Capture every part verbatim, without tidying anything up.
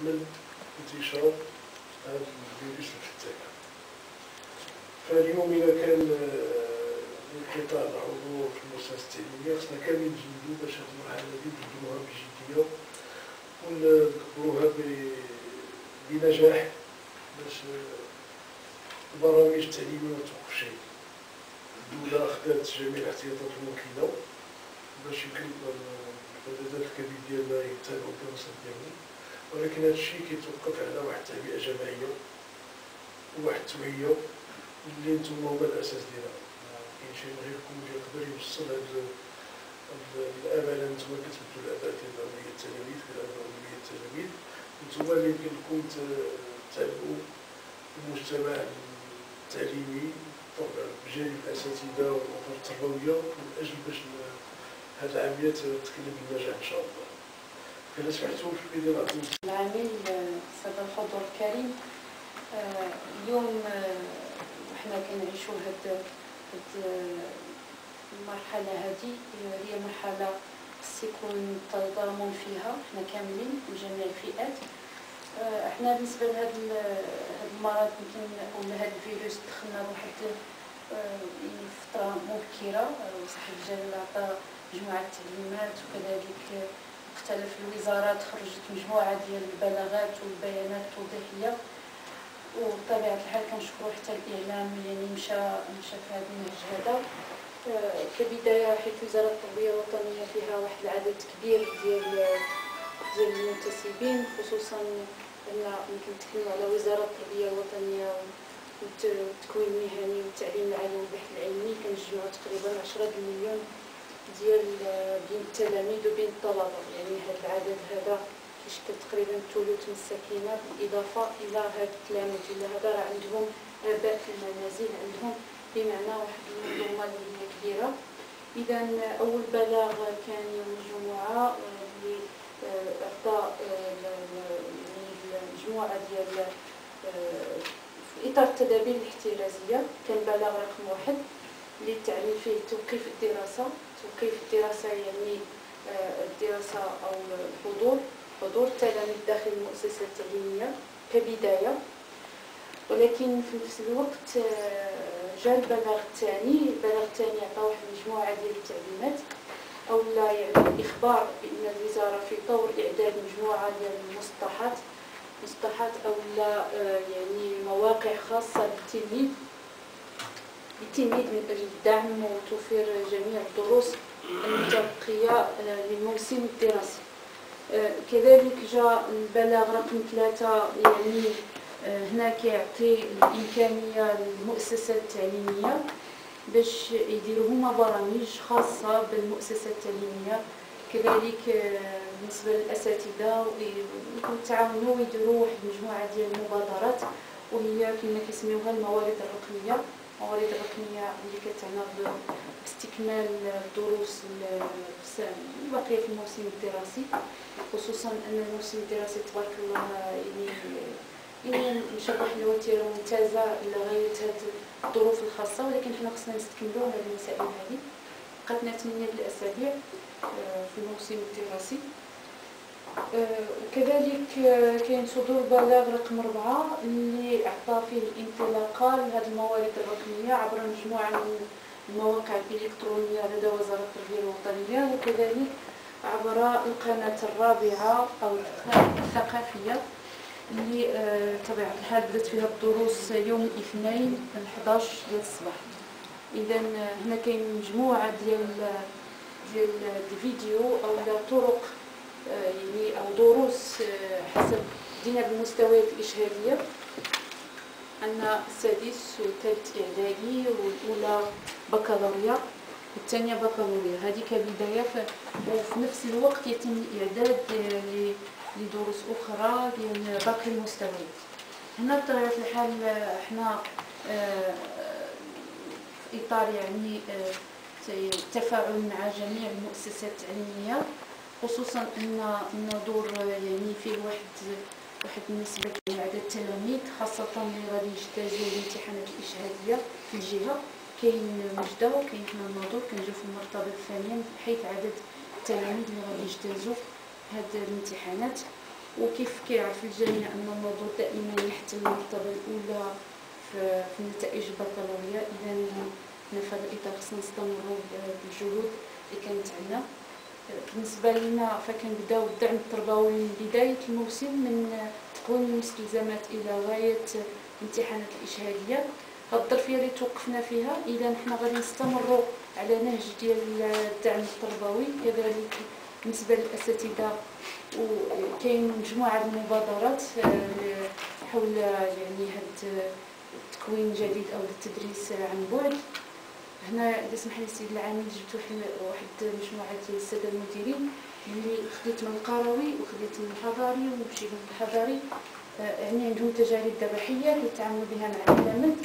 من انتشار هذا الفيروس الفتاك. فاليوم إذا كان انقطاع الحضور في المؤسسة التعليمية خصنا كاملين نجندو باش هاد المرحلة هادي نبدلوها بجدية ونكبروها بنجاح باش البرامج التعليمية ما توقفش. الدولة خدات جميع الاحتياطات الممكنة باش يمكن الإعدادات الكبير ديالنا يتابعوا الدراسات ديالهم، ولكن هذا الشيء كيتوقف على واحد التعبئة جماعية وواحد التوعية اللي نتوما هما الأساس ديالها. كاين شي غيركم اللي يقدر يوصل هاد الآباء اللي نتوما كتبدلوا الآباء ديال أولياء التلاميذ كالآباء أولياء التلاميذ، نتوما اللي يمكن لكم تتابعوا المجتمع التعليمي طبعا بجانب الأساتذة والأمور التربوية من أجل باش هاد العملية تتكلم بالنجاح إن شاء الله. فإلا سمحتوا في البداية نعطيو العامل السادة الحضور الكريم، اليوم وحنا كنعيشوا هاد المرحلة هذه هي مرحلة خص يكون تضامن فيها حنا كاملين من جميع الفئات. احنا بالنسبة لهذا المرض يمكن ولا هذا الفيروس دخلنا بواحد فترة مبكرة، وصاحب الجلالة عطى مجموعة تعليمات وكذلك مختلف الوزارات خرجت مجموعة ديال البلاغات والبيانات التوضيحية، وبطبيعة الحال كنشكروا حتى الإعلام يعني مشى مشى في هذا النهج هذا. كبداية حيث وزارة التربية الوطنية فيها واحد العدد كبير ديال ديال المنتسبين، خصوصا أن يمكن نتكلموا على وزارة التربية الوطنية والتكوين المهني والتعليم العالي والبحث العلمي، كنجمعوا تقريبا عشرة مليون ديال بين التلاميذ وبين الطلبة. يعني هذا العدد هذا كيشكل تقريبا ثلث من السكينة، بالإضافة إلى هاد التلاميذ اللي هذا راه عندهم آباء في المنازل، عندهم بمعنى واحد المنظومة اللي هي كبيرة. إذا أول بلاغ كان يوم الجمعة اللي أعطى مجموعة ديال في إطار التدابير الاحترازية، كان بلاغ رقم واحد اللي التعليم فيه توقيف الدراسة. توقيف الدراسة يعني الدراسة أو الحضور حضور التلاميذ داخل المؤسسة التعليمية كبداية. ولكن في نفس الوقت جاء البلاغ الثاني. البلاغ الثاني عطى واحد المجموعة ديال التعليمات أو لا يعني الإخبار بأن الوزارة في طور إعداد مجموعة ديال المسطحات مسطحات أو لا يعني مواقع خاصة بالتلميذ بالتلميذ من أجل الدعم وتوفير جميع الدروس المتبقية للموسم الدراسي. كذلك جاء البلاغ رقم ثلاثة، يعني هنا كيعطي الإمكانية للمؤسسة التعليمية باش يديروا هما برامج خاصة بالمؤسسة التعليمية. كذلك بالنسبة للأساتذة يتعاونوا ويديروا واحد المجموعة ديال المبادرات، وهي كما كيسميوها الموارد الرقمية. الموارد الرقمية اللي كتعنى باستكمال الدروس الباقية في الموسم الدراسي، خصوصا أن الموسم الدراسي تبارك الله يعني يعني مشى بواحد الوتيرة ممتازة لغاية هاد الظروف الخاصة، ولكن حنا خصنا نستكملوا هاد المسائل هذه. بقاتنا ثمانية الأسابيع في الموسم الدراسي. وكذلك كاين صدور بلاغ رقم أربعة اللي أعطى فيه الانطلاقة لهذه الموارد الرقمية عبر مجموعة من المواقع الإلكترونية لدى وزارة التربية الوطنية، وكذلك عبر القناة الرابعة أو الثقافية اللي طبيعة الحال بدات فيها الدروس يوم الاثنين الحداش ديال الصباح. إذا هنا كاين مجموعة ديال ديال الفيديو أو طرق يعني أو دروس حسب دينا بالمستويات الإشهادية. عندنا السادس والثالث إعدادي والأولى بكالوريا والثانية بكالوريا، هذه كبداية. وفي نفس الوقت يتم الإعداد لدروس أخرى ديال باقي المستويات. هنا بطبيعة الحال احنا في إطار يعني التفاعل مع جميع المؤسسات التعليمية، خصوصا ان الدور يعني فيه واحد واحد النسبه من عدد التلاميذ خاصه اللي غادي يجتازوا الامتحانات الاشهاديه في الجهه. كاين وجده وكاين حنا الناظور كنجيو في المرتبه الثانيه من حيث عدد التلاميذ اللي غادي يجتازوا هاد الامتحانات. وكيف كيعرف الجميع أن الموضوع دائما يحتل المرتبة الأولى في النتائج البكالوريا. إذا حنا في هذا الإطار خصنا نستمروا بالجهود اللي كانت عندنا. بالنسبة لنا فكنبداو الدعم التربوي من بداية الموسم، من تقويم المستلزمات إلى غاية الامتحانات الإشهادية. هاد الظرفية اللي توقفنا فيها إذا حنا غادي نستمروا على نهج ديال الدعم التربوي. كذلك بالنسبة للأساتذة وكاين مجموعة المبادرات حول يعني هاد التكوين جديد أو التدريس عن بعد. هنا إذا سمح لي السيد العامل جبت واحد مجموعة ديال السادة المديرين اللي خديت من القروي وخديت من الحضاري ومشيت من الحضاري، يعني عندهم تجارب ذبحية كيتعاملوا بها مع التلاميذ.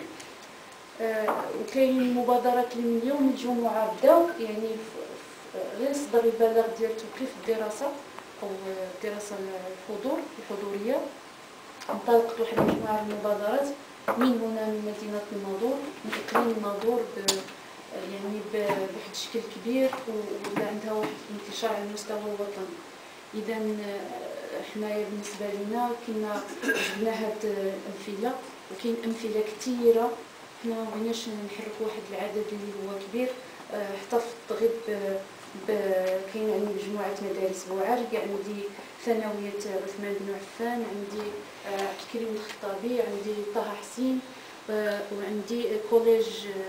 وكاين مبادرات اللي من اليوم الجمعة بداو يعني غير صدر البلاغ ديال توقيف الدراسة أو الدراسة الحضور الحضورية. انطلقت واحد مجموعة المبادرات من هنا من مدينة الناظور، من إقليم الناظور يعني بواحد الشكل كبير ولا عندها واحد الانتشار على المستوى الوطني. إذا حنايا بالنسبة لنا كنا جبنا هاد الأمثلة، وكاين أمثلة كثيرة. حنا ما بغيناش نحرك واحد العدد اللي هو كبير. حتى في التغيب كاين عندي مجموعة مدارس بوعر، عندي ثانوية عثمان بن عفان، عندي عبد الكريم الخطابي، عندي طه حسين، وعندي كوليج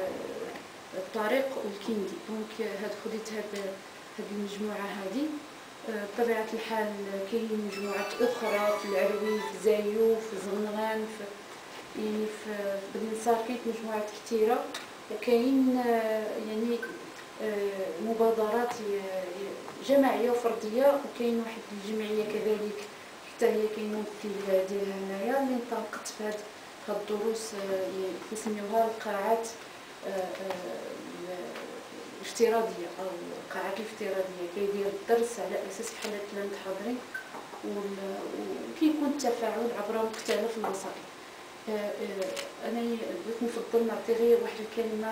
الطريق والكندي. دونك هاد خديت هاد هاد المجموعة هذه. بطبيعة الحال كاين مجموعات أخرى في العروي، في زايو، في زغنغان، في يعني في بنصار كاين مجموعات كثيرة. وكاين يعني مبادرات جماعية وفردية، وكاين واحد الجمعية كذلك حتى هي كاين ممثل ديالها هنايا اللي انطلقت في هاد هاد الدروس كنسميوها القاعات الافتراضية أو القاعات الافتراضية. كيدير الدرس على أساس بحال التلاميذ حاضرين، وكيكون التفاعل عبر مختلف الوسائل. أنا بغيت نفضل نعطي غير واحد الكلمة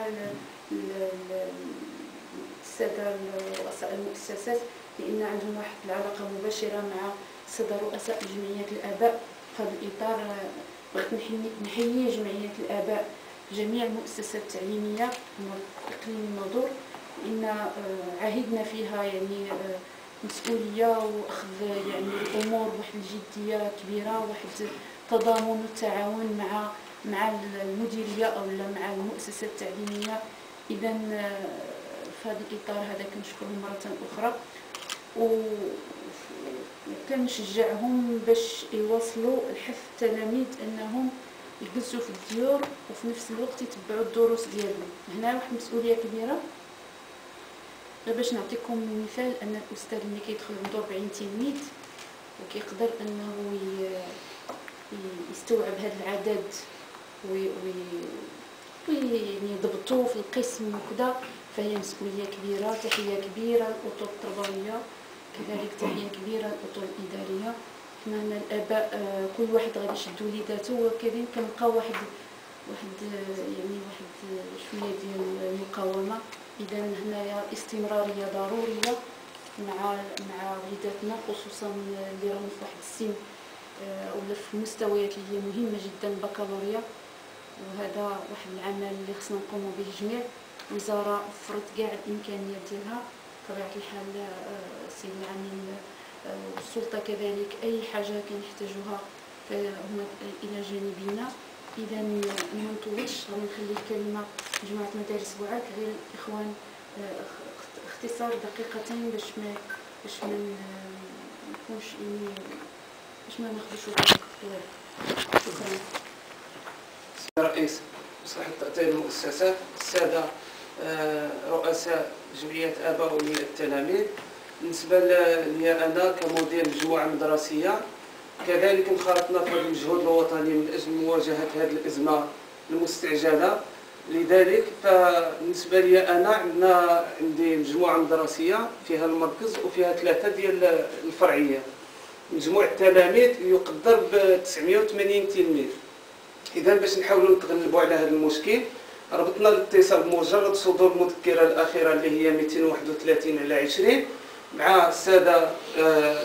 للسادة رؤساء المؤسسات، لأن عندهم واحد العلاقة مباشرة مع السادة رؤساء جمعيات الآباء. في هذا الإطار بغيت نحيي جمعيات الآباء جميع المؤسسات التعليمية في إقليم الناظور، لأن عهدنا فيها يعني مسؤولية وأخذ يعني الأمور بواحد الجدية كبيرة، واحد تضامن والتعاون مع مع المديرية أو مع المؤسسات التعليمية. إذا في هذا الإطار هذا كنشكرهم مرة أخرى، وكنشجعهم باش يواصلوا الحث التلاميذ أنهم يجلسوا في الديور وفي نفس الوقت يتبعوا الدروس ديالهم. هنا واحد المسؤولية كبيرة. باش نعطيكم مثال، أن الأستاذ اللي كيدخل عنده أربعين تلميذ وكيقدر أنه يستوعب هذا العدد ويضبطوه في القسم وكذا، فهي مسؤولية كبيرة. تحية كبيرة للأطر التربوية، كذلك تحية كبيرة للأطر الإدارية. حنا هنا الآباء كل واحد غادي يشد وليداتو، وكذلك كنلقاو واحد واحد يعني واحد شوية ديال المقاومة. إذا هنايا استمرارية ضرورية مع مع وليداتنا، خصوصا اللي راهم في واحد السن ولا في المستويات اللي هي مهمة جدا البكالوريا. وهذا واحد العمل اللي خصنا نقوموا به جميع. الوزارة وفرت كاع الإمكانيات ديالها بطبيعة الحال. السيد العامل والسلطة كذلك أي حاجة كنحتاجوها هما إلى جانبنا. إذا ما نطولش، غادي نخلي الكلمة مجموعة مدارس بوعاد غير الإخوان اختصار دقيقتين باش ما باش ما نكونش إني باش ما ناخذش وقت طويل. شكرا. رئيس مصلحة تأطير المؤسسات، السادة رؤساء جمعيات آباء ووليات التلاميذ، بالنسبة لي أنا كمدير مجموعة مدرسية كذلك انخرطنا في المجهود الوطني من أجل مواجهة هذه الأزمة المستعجلة. لذلك فبالنسبة لي أنا عندنا عندي مجموعة مدرسية فيها المركز وفيها ثلاثة ديال الفرعية. مجموع التلاميذ يقدر ب تسعمائة وثمانين تلميذ. إذا باش نحاولوا نتغلبوا على هذا المشكل ربطنا الاتصال بمجرد صدور المذكرة الأخيرة اللي هي مئتين وواحد وثلاثين على عشرين مع السادة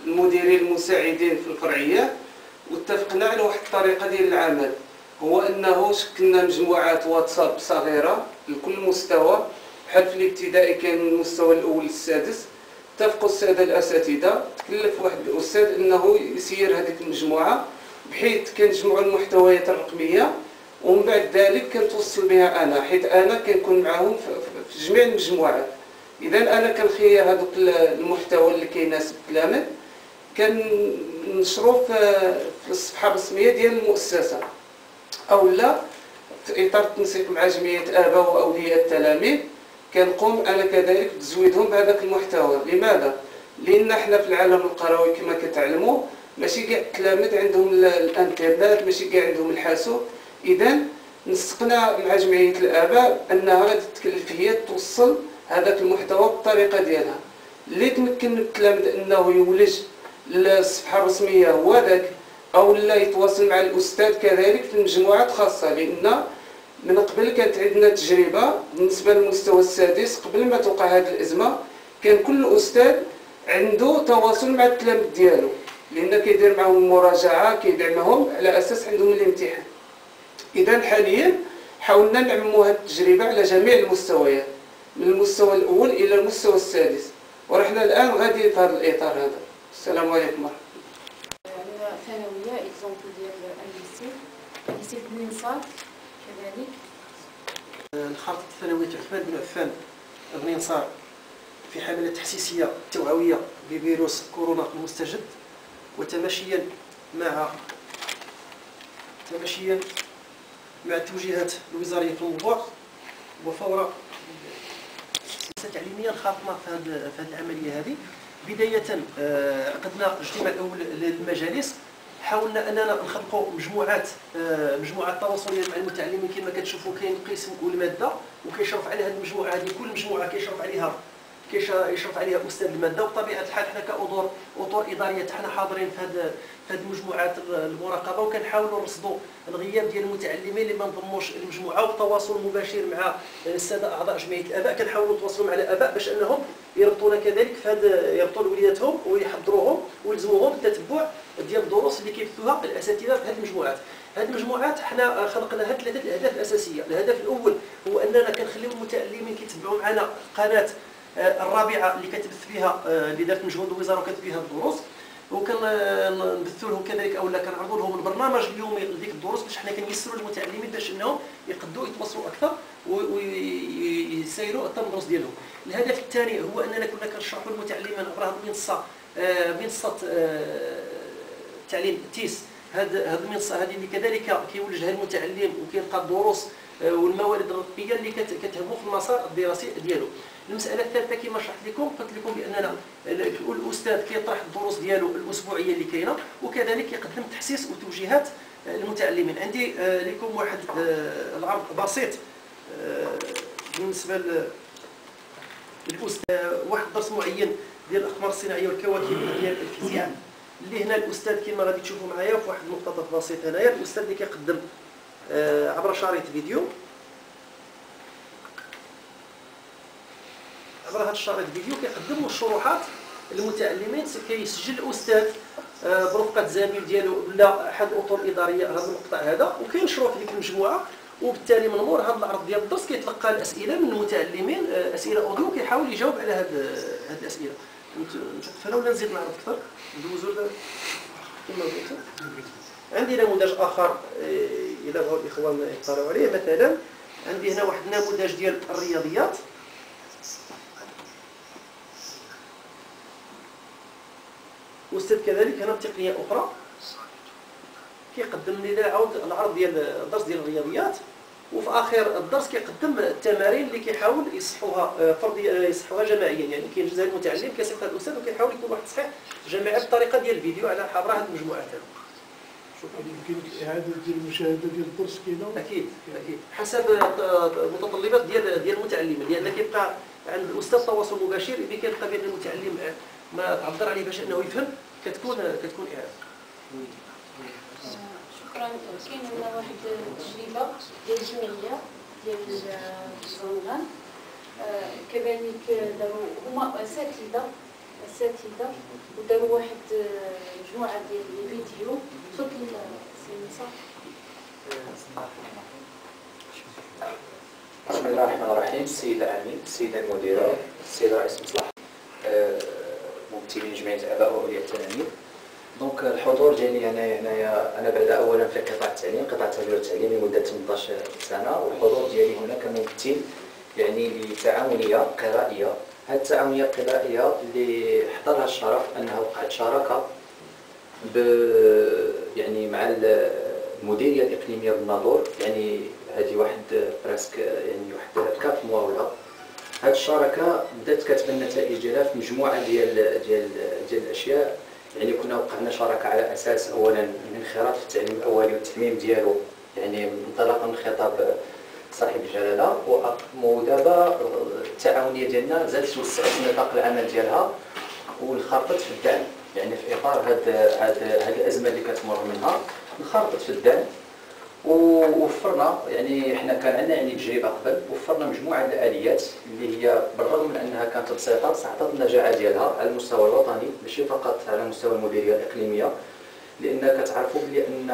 المديرين المساعدين في الفرعيات، واتفقنا على واحد الطريقه ديال العمل، هو انه شكلنا مجموعات واتساب صغيره لكل مستوى. بحال في الابتدائي كان من المستوى الاول للسادس، اتفقوا الساده الاساتذه، تكلف واحد الاستاذ انه يسير هذيك المجموعه بحيث كنجمعوا المحتويات الرقميه، ومن بعد ذلك كنتوصل بها انا، حيث انا كنكون معاهم في جميع المجموعات. اذا انا كنخير هذوك المحتوى اللي كيناسب التلاميذ كنشرو في الصفحه الرسميه ديال المؤسسه، او لا في اطار التنسيق مع جمعيه اباء واولياء التلاميذ كنقوم انا كذلك بتزويدهم بهذاك المحتوى. لماذا؟ لان احنا في العالم القروي كما كتعلموا ماشي كاع التلاميذ عندهم الانترنت، ماشي كاع عندهم الحاسوب. اذا نسقنا مع جمعيه الاباء انها غادي تكلف هي توصل هذاك المحتوى بالطريقه ديالها، اللي تمكن التلاميذ انه يولج للصفحه الرسميه هو ذاك، او لا يتواصل مع الاستاذ كذلك في المجموعات الخاصه. لان من قبل كانت عندنا تجربه بالنسبه للمستوى السادس، قبل ما توقع هذه الازمه كان كل استاذ عنده تواصل مع التلاميذ ديالو، لان كيدير معهم المراجعه، كيدير معهم على اساس عندهم الامتحان. اذا حاليا حاولنا نعمموا هذه التجربه على جميع المستويات، من المستوى الاول الى المستوى السادس، ورحنا الان غادي في هذا الاطار هذا. السلام عليكم ورحمه الله. ثانويه اكزومبل ديال الليسي، الليسي بنينصار كذلك. انخرطت ثانويه عثمان بن عفان بنينصار في حمله تحسيسيه توعويه بفيروس كورونا المستجد، وتماشيا مع تماشيا مع التوجيهات الوزاريه في الموضوع، وفور السياسه التعليميه انخرطنا في هذه في هذه العمليه هذه. بدايه عقدنا اجتماع اول للمجالس، حاولنا اننا نخلقوا مجموعات مجموعات تواصليه مع المتعلمين. كما كتشوفوا كاين قسم والماده، وكيشرف على هذه المجموعه هذه، كل مجموعه كيشرف عليها كيشرف عليها استاذ الماده. وبطبيعه الحال حنا كاطر اطر اداريه حنا حاضرين في هذه في هذه المجموعات المراقبه، وكنحاولوا نرصدوا الغياب ديال المتعلمين اللي ما انضموش للمجموعه، وبتواصل مباشر مع الساده اعضاء جمعيه الاباء. كنحاولوا نتواصلوا مع الاباء باش انهم يربطونا كذلك في هذا، يربطوا وليداتهم ويحضروهم ويلزموهم بالتتبع ديال الدروس اللي كيبثوها الاساتذه في هذه المجموعات. هذه المجموعات حنا خلقنا لها ثلاثه الاهداف الاساسيه. الهدف الاول هو اننا كنخليو المتعلمين كيتبعوا معنا قناه الرابعه اللي كتبث فيها، اللي دارت مجهود الوزاره وكتبث فيها الدروس، وكنبثوا لهم كذلك اولا كنعرضوا لهم البرنامج اليومي لديك الدروس باش حنا كنيسروا للمتعلمين باش انهم يقدروا يتواصلوا اكثر ويسيروا حتى الدروس ديالهم. الهدف الثاني هو اننا كنا كنشرحوا للمتعلمين عبر هذه المنصه، منصه التعليم تيس. هذه المنصه هذه اللي كذلك كيولجها المتعلم وكيلقى الدروس والموارد الرقميه اللي كتهمه في المسار الدراسي ديالو. المساله الثالثه كما شرحت لكم، قلت لكم باننا الاستاذ كيطرح الدروس ديالو الاسبوعيه اللي كاينه، وكذلك كيقدم تحسيس وتوجيهات للمتعلمين. عندي لكم واحد العرض بسيط بالنسبه للاستاذ، واحد درس معين ديال الاقمار الصناعيه والكواكب ديال الفيزياء، اللي هنا الاستاذ كما غادي تشوفوا معايا في واحد المقتطف بسيط هنايا، الاستاذ اللي كيقدم عبر شريط فيديو، عبر هذا الشريط فيديو كيقدم الشروحات للمتعلمين. كيسجل الاستاذ برفقه زميل ديالو ولا احد الاطر الاداريه هذا المقطع هذا، وكينشروا في ديك المجموعه. وبالتالي من مور هذا العرض ديال الدرس كيتلقى الاسئله من المتعلمين، اسئله اوديو، كيحاول يجاوب على هذه هذه الاسئله. نتوقف هنا ولا نزيد نعرض اكثر؟ ندوزو كما قلت. عندي نموذج اخر الى بغاو الاخوان يطلعوا عليه. مثلا عندي هنا واحد النموذج ديال الرياضيات، استاذ كذلك هنا بتقنيه اخرى كيقدم لنا عاود العرض ديال الدرس ديال الرياضيات، وفي اخر الدرس كيقدم التمارين اللي كيحاول يصحوها فرديا يصحوها جماعيا. يعني كاين جزء المتعلم كيصيفط هذا الاستاذ وكيحاول يكون واحد التصحيح جماعي بالطريقه ديال الفيديو على عبر هذه المجموعات هذه. شكرا. يمكن اعاده ديال المشاهده ديال الدرس كاينه؟ اكيد اكيد حسب المتطلبات ديال ديال المتعلم، لان كيبقى عند الاستاذ تواصل مباشر اللي كيلقى بين المتعلم ما تعبر عليه باش انه يفهم، كتكون كتكون اعاده. شكرا. كاين عندنا واحد التجربه ديال الجمعيه ديال الزنغان، كذلك داروا هما اساتذه الاساتذه وداروا واحد مجموعه ديال الفيديو. تفضل سي نصار. بسم الله الرحمن الرحيم. السيد العميد، السيده المديره، السيد رئيس المصلحه، ممثلين جمعيه اباء واولياء التلاميذ. دونك الحضور ديالي انا هنايا انا بعد اولا في قطاع التعليم، قطاع التربيه والتعليم لمده ثمنطاش سنه، والحضور ديالي هنا كممثل يعني لتعاونيه قرائيه. هذه التعاونيه القرائيه اللي حضرها الشرف انها وقعت شراكه ب يعني مع المديريه الاقليميه بالناظور، يعني هذه واحد براسك يعني واحد كاف مواوله. هذه الشراكه بدات كتبان النتائج ديالها في مجموعه ديال ديال ديال الاشياء. يعني كنا وقعنا شراكه على اساس اولا الانخراط في التعليم الاولي والتعميم ديالو، يعني انطلاقا من خطاب صاحب الجلاله، ودابا التعاونيه ديالنا زادت توسعت نطاق العمل ديالها وانخرطت في الدعم. يعني في اطار هاد هاد هاد الازمه اللي كتمر منها انخرطت في الدعم، ووفرنا يعني حنا كان عندنا يعني تجربه قبل، وفرنا مجموعه من الاليات اللي هي بالرغم من انها كانت بسيطه صعدت النجاعه ديالها على المستوى الوطني ماشي فقط على مستوى المديريه الاقليميه، لان كتعرفوا بلي ان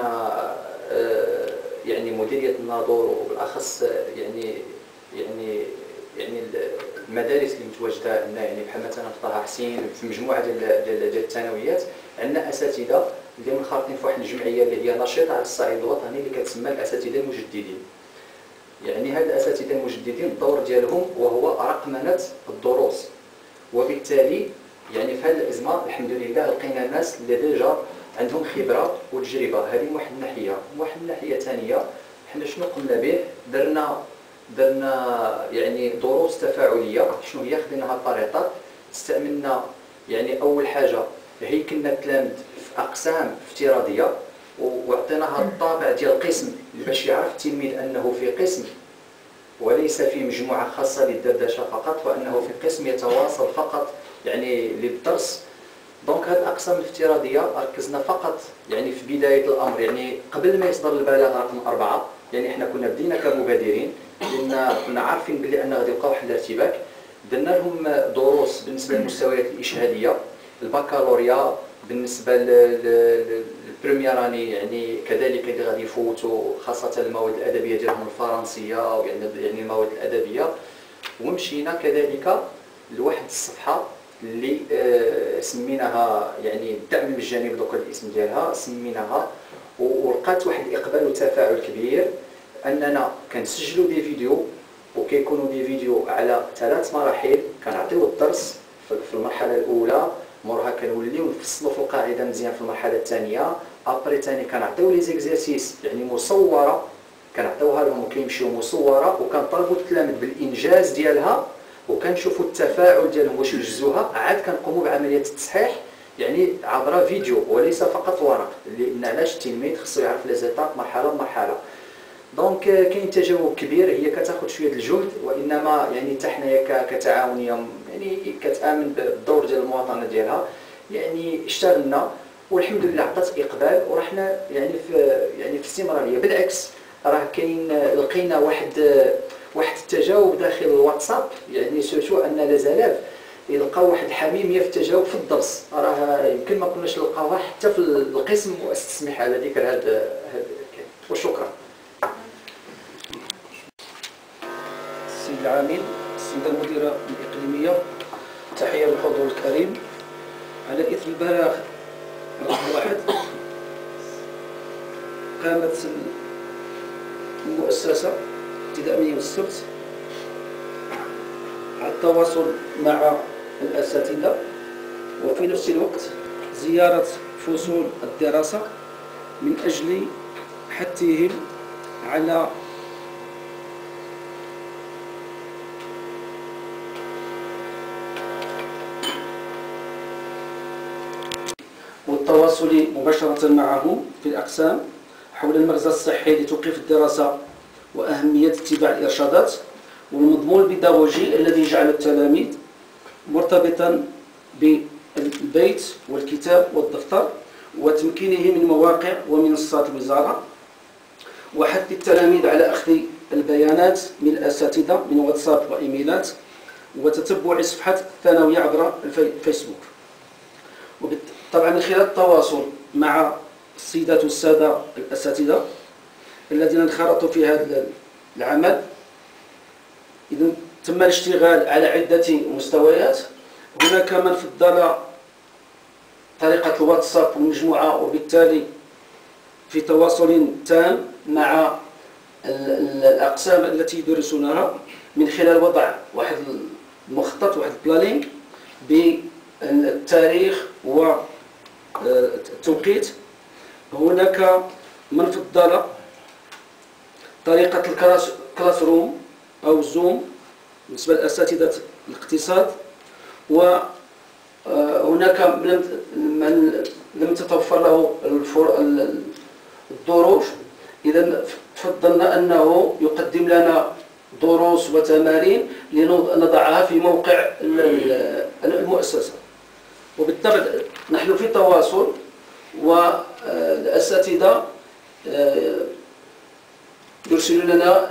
يعني مديريه الناظور وبالاخص يعني يعني يعني المدارس اللي متواجده عندنا يعني بحال مثلا في طه حسين في مجموعه ديال ديال الثانويات عندنا اساتذه اللي منخرطين في واحد الجمعيه اللي هي نشيطه على الصعيد الوطني اللي كتسمى الاساتذه المجددين. يعني هاد الاساتذه المجددين الدور ديالهم وهو رقمنه الدروس، وبالتالي يعني في هذه الازمه الحمد لله لقينا ناس اللي ديجا عندهم خبره وتجربه. هذه من واحد الناحيه. من واحد الناحيه ثانيه حنا شنو قمنا به؟ درنا درنا يعني دروس تفاعليه. شنو هي؟ خديناها بطريقه استعملنا يعني اول حاجه هيكلنا التلاميذ في اقسام افتراضيه وعطيناها الطابع ديال القسم باش يعرف التلميذ انه في قسم وليس في مجموعه خاصه للدردشه فقط، وانه في قسم يتواصل فقط يعني للدرس. دونك هذه الاقسام الافتراضيه ركزنا فقط يعني في بدايه الامر، يعني قبل ما يصدر البلاغ رقم أربعة، يعني احنا كنا بدينا كمبادرين لان كنا عارفين بلي ان غادي يبقى واحد الارتباك. درنا لهم دروس بالنسبه للمستويات الاشهاديه، البكالوريا بالنسبه للبريميراني يعني كذلك اللي غادي يفوتوا خاصه المواد الادبيه ديالهم الفرنسيه ويعني يعني المواد الادبيه. ومشينا كذلك لواحد الصفحه اللي آه سميناها يعني الدعم المجاني بدوك الاسم ديالها سميناها، ولقات واحد الاقبال وتفاعل كبير اننا كنسجلوا دي فيديو وكيكونوا دي فيديو على ثلاث مراحل. كنعطيو الدرس في المرحله الاولى، موراها كنوليو نفصلوا في القاعده مزيان في المرحله الثانيه، ابري ثاني كنعطيو لي زيكزارسيس يعني مصوره كنعطيوها لهم وكيمشيو مصوره، وكنطالبوا التلاميذ بالانجاز ديالها وكنشوفوا التفاعل ديالهم واش يجزوها، عاد كنقوموا بعمليه التصحيح يعني عبر فيديو وليس فقط ورق، لان علاش التلميذ خصو يعرف لي زيتاب مرحله بمرحله. دونك كاين تجاوب كبير، هي كتاخذ شويه الجهد، وانما يعني حتى حنايا كتعاونيه يعني كتامن بالدور ديال المواطنه ديالها يعني اشتغلنا والحمد لله عطات اقبال، ورحنا يعني في يعني في استمراريه. بالعكس راه كاين لقينا واحد واحد التجاوب داخل الواتساب، يعني سورتو ان لازالاف يلقاو واحد الحميميه في التجاوب في الدرس، راه يمكن ما كناش نلقاوها حتى في القسم واستسمح على ذكر هذا وشكرا. السيد العامل، السيده المديره الاقليميه، تحيه للحضور الكريم. على اثر البلاغ رقم واحد قامت المؤسسه ابتداء من يوم السبت على التواصل مع الاساتذه، وفي نفس الوقت زياره فصول الدراسه من اجل حثهم على والتواصل مباشرة معهم في الأقسام حول المغزى الصحي لتوقيف الدراسة وأهمية اتباع الإرشادات، والمضمون البيداغوجي الذي يجعل التلاميذ مرتبطا بالبيت والكتاب والدفتر، وتمكينه من مواقع ومنصات الوزارة، وحث التلاميذ على أخذ البيانات من الأساتذة من واتساب وإيميلات، وتتبع صفحة الثانوية عبر الفيسبوك. طبعا من خلال التواصل مع السيدات والسادة الأساتذة الذين انخرطوا في هذا العمل، إذا تم الاشتغال على عدة مستويات. هناك من فضل طريقة الواتساب والمجموعة، وبالتالي في تواصل تام مع الأقسام التي يدرسونها من خلال وضع واحد المخطط، واحد البلانينغ بالتاريخ والتوقيت. هناك من فضل طريقة الكلاس روم أو زوم بالنسبة لأساتذة الاقتصاد، وهناك من لم تتوفر له الظروف، إذا فضلنا أنه يقدم لنا دروس وتمارين لنضعها في موقع المؤسسة. وبالطبع نحن في تواصل، والأساتذة يرسلون لنا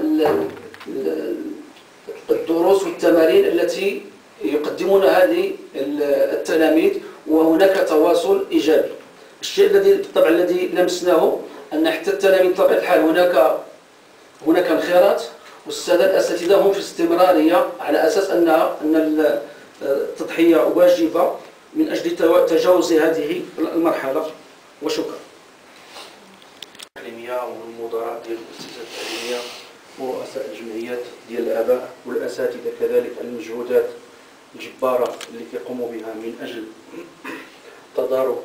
الدروس والتمارين التي يقدمون هذه التلاميذ، وهناك تواصل إيجابي. الشيء الذي بالطبع الذي لمسناه أن حتى التلاميذ بطبيعة الحال هناك هناك انخراط، والسادة الأساتذة هم في استمرارية على أساس أن أن التضحية واجبة من أجل تجاوز هذه المرحلة. وشكرا. التعليمية والمدراء ديال المؤسسات التعليمية ورؤساء الجمعيات ديال الآباء والأساتذة كذلك على المجهودات الجبارة اللي كيقوموا بها من أجل تدارك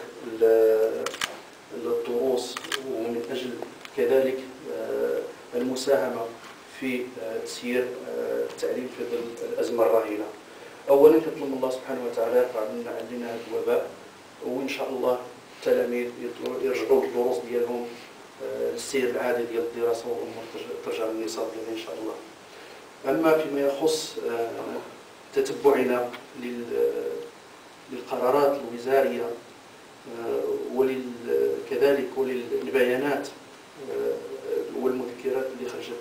الدروس، ومن أجل كذلك المساهمة في تسيير التعليم في ظل الأزمة الراهنة. أولا كنطلب الله سبحانه وتعالى يرفع علينا هذا الوباء، وإن شاء الله التلاميذ يرجعوا للدروس ديالهم، السير العادي ديال الدراسة والأمور ترجع للنصاب ديالها إن شاء الله. أما فيما يخص تتبعنا للقرارات الوزارية وكذلك وللبيانات والمذكرات اللي خرجت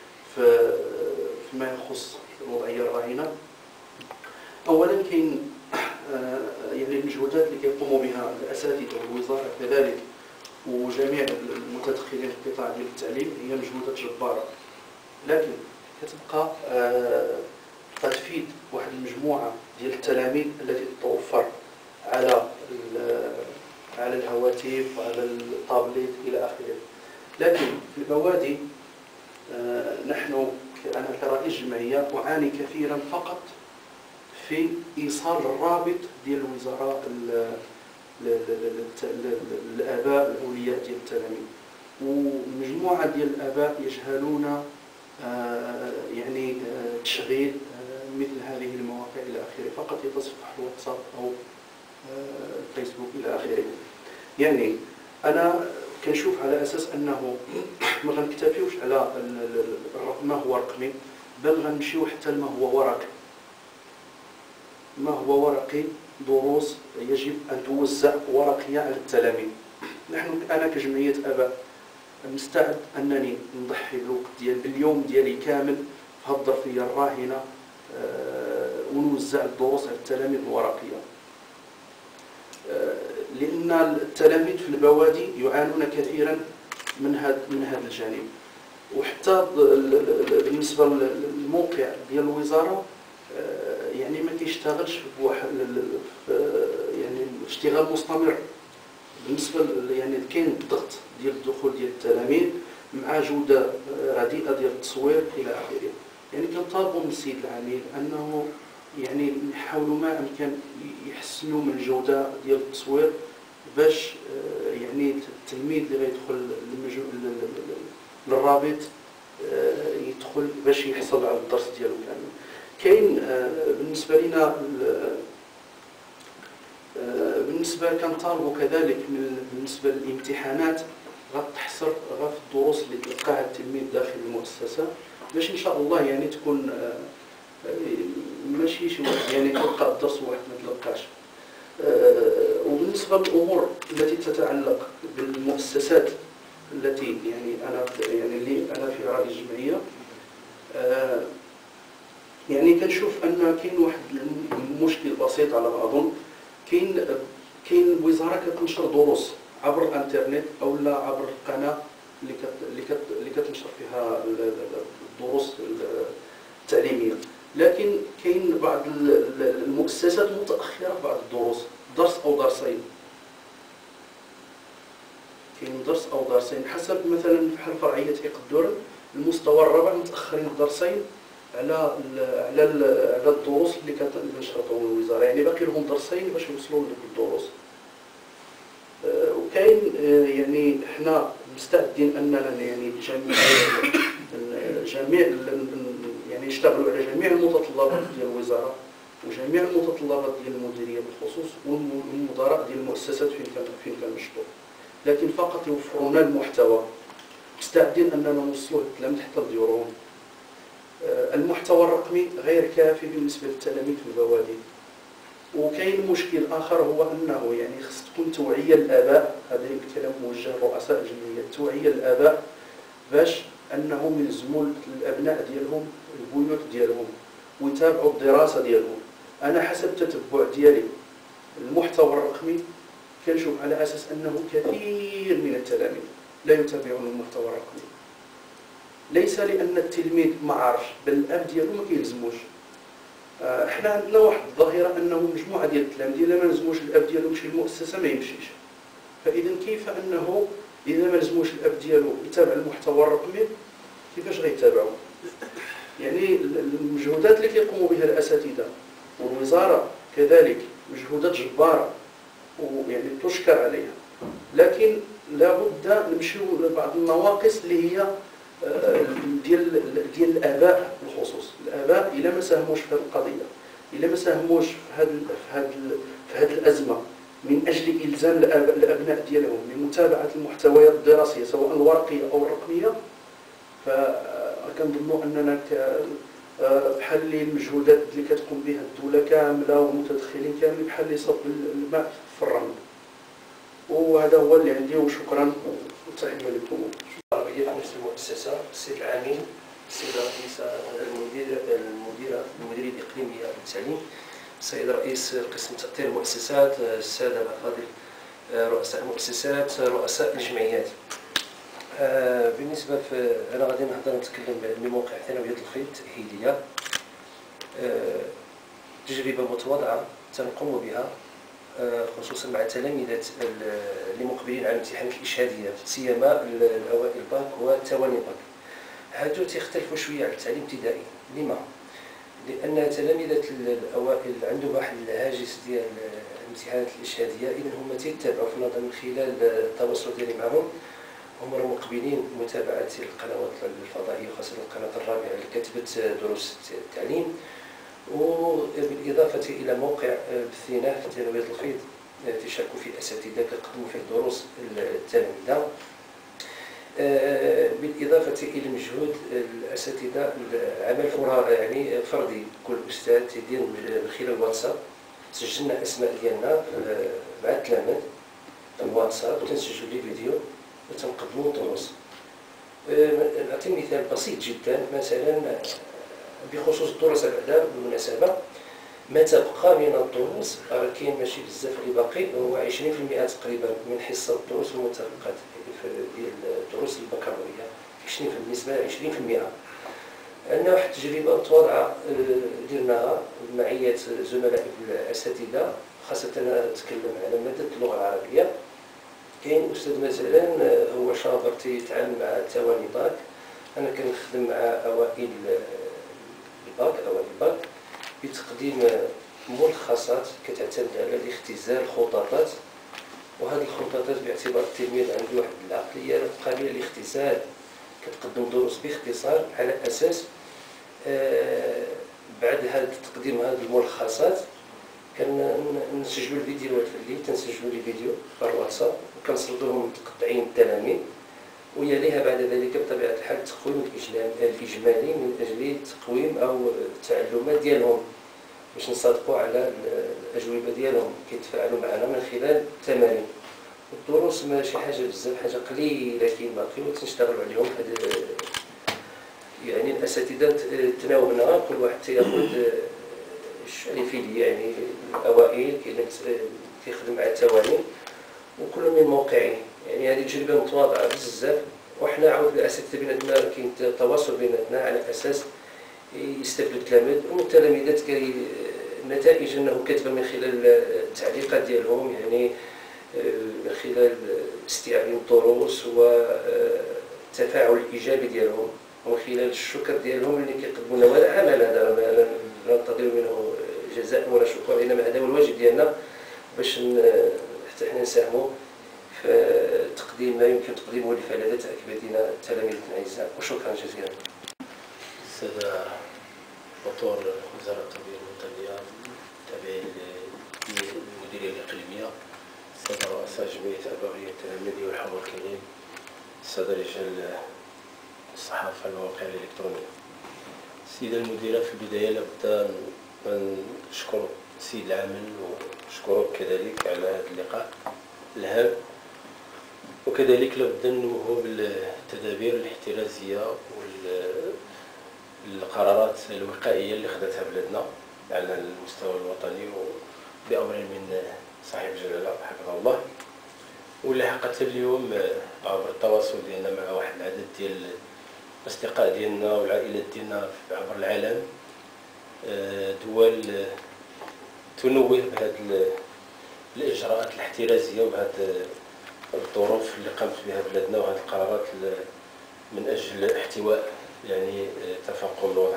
فيما يخص الوضعية الراهنة، أولا كاين يعني المجهودات اللي كيقوموا بها الأساتذة والوزارة كذلك وجميع المتدخلين في القطاع ديال التعليم، هي مجهودات جبارة، لكن كتبقى كتفيد واحد المجموعة ديال التلاميذ التي تتوفر على على الهواتف وعلى الطابلت إلى آخره. لكن في البوادي نحن أنا كرئيس جمعية أعاني كثيرا فقط في إيصال الرابط ديال الوزراء الآباء الأولياء ديال التلاميذ، ومجموعة ديال الآباء يجهلون يعني تشغيل مثل هذه المواقع إلى آخره، فقط يتصفح الواتساب أو الفيسبوك إلى آخره. يعني أنا كنشوف على أساس أنه ما غنكتفيوش على ما هو رقمي، بل غنمشيو حتى لما هو ورقي. ما هو ورقي دروس يجب أن توزع ورقية على التلاميذ. نحن أنا كجمعية آباء مستعد أنني نضحي بالوقت ديال باليوم ديالي كامل في هذه الظرفية الراهنة ونوزع الدروس على التلاميذ الورقية، لأن التلاميذ في البوادي يعانون كثيرا من هذا من هذا الجانب. وحتى بالنسبة للموقع ديال الوزارة يعني ما كيشتغلش بواحد يعني اشتغال مستمر بالنسبة يعني كاين الضغط ديال الدخول ديال التلاميذ مع جودة رديئة ديال التصوير إلى آخره. يعني كنطالبوا من السيد العميد أنه يعني يحاولوا ما أمكن يحسنوا من الجودة ديال التصوير باش يعني التلميذ اللي غيدخل للرابط يدخل باش يحصل على الدرس ديالو كامل. كاين بالنسبة لنا بالنسبة كنطالبوا كذلك بالنسبة للامتحانات غتحصر غا في الدروس اللي تلقاها التلميذ داخل المؤسسة باش إن شاء الله يعني تكون ماشي شي واحد يعني تلقى الدرس وواحد ما تلقاش. وبالنسبة للأمور التي تتعلق بالمؤسسات التي يعني أنا يعني اللي أنا في رأي الجمعية يعني كنشوف أن كاين واحد المشكل بسيط على ما أظن. كاين كاين الوزاره كتنشر دروس عبر الانترنت او لا عبر القناه اللي كت اللي كت اللي كتنشر فيها الدروس التعليميه، لكن كاين بعض المؤسسات متاخره في بعض الدروس، درس او درسين، كاين درس او درسين حسب مثلا بحال فرعيه اقدورن المستوى الرابع متاخرين بدرسين على على على الدروس اللي كتنشرطهم الوزاره، يعني باقي لهم درسين باش يوصلوا للدروس. وكاين يعني حنا مستعدين اننا يعني جميع جميع يعني نشتغلوا على جميع المتطلبات ديال الوزاره وجميع المتطلبات ديال المديريه بالخصوص والمدراء ديال المؤسسات فين كان فين كنشطوا، لكن فقط يوفروا لنا المحتوى. مستعدين اننا نوصلوا الكلام حتى لديورهم. المحتوى الرقمي غير كافي بالنسبه للتلاميذ في البوادي. وكاين مشكل اخر هو انه يعني خص تكون توعيه للاباء، هذا الكلام موجه لرؤساء الجمعيات، توعيه للاباء باش انهم يلزموا الابناء ديالهم البيوت ديالهم ويتابعوا الدراسه ديالهم. انا حسب التتبع ديالي المحتوى الرقمي كنشوف على اساس انه كثير من التلاميذ لا يتابعون المحتوى الرقمي، ليس لان التلميذ ما عرفش بل الاب ديالو ما كيلزموش. احنا عندنا واحد الظاهره انه مجموعه ديال التلاميذ الا ما لزموش الاب ديالو يمشي للمؤسسه ما يمشيش، فاذا كيف انه اذا ما لزموش الاب ديالو يتابع المحتوى الرقمي كيفاش غيتابعوا؟ يعني المجهودات اللي كيقوموا بها الاساتذه والوزاره كذلك مجهودات جباره ويعني تشكر عليها، لكن لابد نمشيو لبعض النواقص اللي هي ديال ديال الاباء بالخصوص. الاباء الا ما ساهموش في هذه القضيه، الا ما ساهموش في هذه في هذه في هذه الازمه من اجل الزام الابناء ديالهم بمتابعه المحتويات الدراسيه سواء الورقيه او الرقميه، فكنظنوا اننا بحال اللي المجهودات اللي كتقوم بها الدوله كامله والمتدخلين كاملين بحال اللي صب الماء في الرمل. وهذا هو اللي عندي، وشكرا وتحيه لكم. في نفس المؤسسه السيد العامل، السيد رئيس المدير المديره المديريه الاقليميه للتعليم، السيد رئيس قسم تاطير المؤسسات، الساده الافاضل رؤساء المؤسسات، رؤساء الجمعيات. بالنسبه في انا غادي نهضر نتكلم على موقع ثانويه الخيط التاهيليه، تجربه متواضعه تنقوم بها خصوصا مع التلاميذ اللي مقبلين على امتحان الاشهاديه، سيما الاوائل الباك والتواني الباك. هادو تيختلفوا شويه على التعليم الابتدائي. لما؟ لان تلاميذ الاوائل عندهم واحد الهاجس ديال الامتحانات الاشهاديه، اذا هما تيتابعوا في النظام من خلال التواصل ديالي معهم، هما مقبلين متابعه القنوات الفضائيه خاصه القناه الرابعه اللي كتبت دروس التعليم، وبالإضافة إلى موقع بثيناه في ثانوية الخيط تشاركوا فيه أساتذة كيقدموا فيه دروس التلاميذ، بالإضافة إلى مجهود الأساتذة العمل يعني فردي. كل أستاذ تيدير من خلال الواتساب، سجلنا أسماء ديالنا مع التلاميذ الواتساب، تنسجلوا لي فيديو وتنقدموا دروس. نعطي مثال بسيط جدا، مثلا بخصوص الدروس بعدا بالمناسبة، ما تبقى من الدروس راه كاين ماشي بزاف اللي باقي، هو عشرين بالمئة تقريبا من حصة الدروس المتبقات ديال الدروس البكالوريا، عشرين بالنسبة عشرين بالمئة. عندنا واحد التجربة متواضعة درناها بمعية زملاء الأساتذة، خاصة أنا نتكلم على مادة اللغة العربية. كاين أستاذ مثلا هو شاطر تيتعامل مع التواني باك، أنا كنخدم مع أوائل الباك أوائل الباك بتقديم ملخصات كتعتمد على الاختزال الخططات، وهذه الخططات باعتبار التلميذ عنده واحد العقلية قابلة للاختزال كتقدم دروس باختصار، على أساس آه بعد هذا تقديم هذه الملخصات كنسجلوا الفيديوهات في الليل، تنسجلوا لي فيديو في الواتساب وكنسردوهم متقطعين التلاميذ، ويليها بعد ذلك بطبيعة الحال التقويم الإجمالي من أجل تقويم أو التعلمات ديالهم باش نصادقوا على الأجوبة ديالهم كيتفاعلوا معنا من خلال التمارين. الدروس ماشي حاجة بزاف، حاجة قليلة كاين باقي وتنشتغلوا عليهم. يعني الأساتذة تناوبنا كل واحد تياخذ الشريفي يعني الأوائل، كاين كيخدم مع التواني وكل من موقعه. يعني هذه تجربه متواضعه بزاف، وحنا عاود الاساتذه بيناتنا كاين تواصل بيناتنا على اساس يستافدوا التلاميذ والتلاميذات. كي النتائج انه كتبه من خلال التعليقات ديالهم، يعني من خلال استيعاب الدروس والتفاعل الايجابي ديالهم، ومن خلال الشكر ديالهم اللي كيقدموا لنا. وهذا عمل، هذا لا ننتظر منه جزاء ولا شكر، انما هذا هو الواجب ديالنا باش حتى حنا نساهموا في تقديم ما يمكن تقديمه لفائدة أكبادنا التلاميذ الأعزاء. وشكرا جزيلا. السادة دكتور وزارة التربية والتربية التابعين للمديرية الإقليمية، السادة رؤساء جمعية آباء التلاميذ والحضور الكريم، السادة رجال الصحافة المواقع الإلكترونية، السيدة المديرة، في البداية لابد أن نشكر السيد العامل ونشكرك كذلك على هذا اللقاء الهام، وكذلك لابد ننوهوا بالتدابير الاحترازية والقرارات الوقائية اللي خدتها بلادنا على المستوى الوطني وبأمر من صاحب الجلالة حفظه الله، واللي حققتها اليوم عبر التواصل ديالنا مع واحد العدد ديال الأصدقاء ديالنا والعائلات ديالنا عبر العالم، دول تنوه بهذه الإجراءات الاحترازية وبهذه الظروف اللي قامت بها بلادنا وهذه القرارات من أجل احتواء يعني تفاقم الوضع.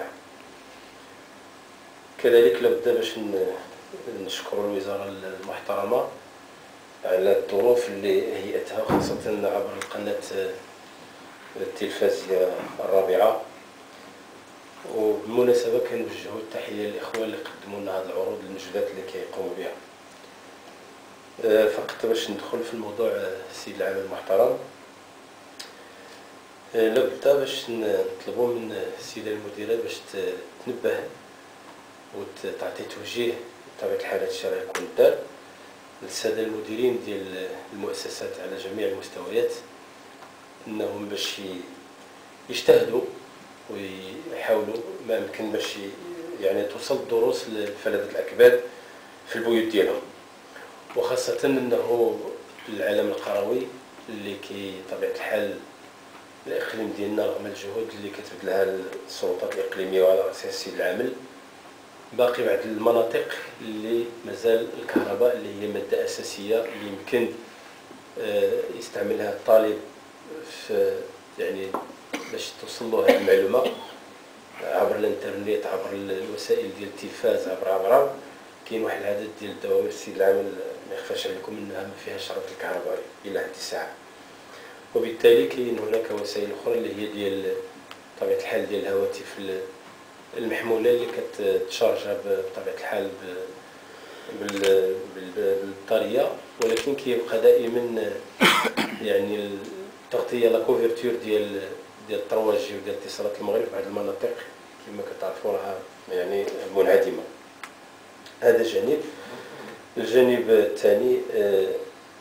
كذلك لابد باش نشكر الوزارة المحترمة على الظروف اللي هيئتها، خاصة عبر القناة التلفزيونية الرابعة. وبالمناسبة كنوجهوا التحية للإخوة اللي قدموا لنا هذه العروض المجهودات اللي كيقوموا بها. فقط باش ندخل في الموضوع السيد العامل المحترم، لابد باش نطلبوا من السيدة المديرة باش تنبه وتعطي توجيه بطبيعة الحال هذا الشيء راه يكون دار للسادة المديرين ديال المؤسسات على جميع المستويات، انهم باش يجتهدوا ويحاولوا ما يمكن باش يعني توصل الدروس لفلذة الأكباد في البيوت ديالهم، وخاصة انه العالم القروي اللي كي طبيعة الحال الاقليم ديالنا رغم الجهود اللي كتبذلها السلطات الاقليميه وعلى راسها السيد العامل، باقي بعض المناطق اللي مازال الكهرباء اللي هي ماده اساسيه اللي يمكن يستعملها الطالب في يعني باش توصل له هذه المعلومه عبر الانترنت، عبر الوسائل ديال التلفاز، عبر عبر كاين واحد العدد ديال الدوائر السيد العامل ما يخفاش عليكم انها ما فيهاش ربط الكهربائي الى حد الساعه، وبالتالي كاين هناك وسائل اخرى اللي هي ديال بطبيعه الحال ديال الهواتف المحموله اللي كتشارجها بطبيعه الحال بالبطاريه، ولكن كيبقى دائما يعني التغطيه لا كوفرتور ديال ديال ثري جي وديال اتصالات المغرب في بعض المناطق كما كتعرفوا راها يعني منعدمه. هذا جانب. الجانب الثاني آه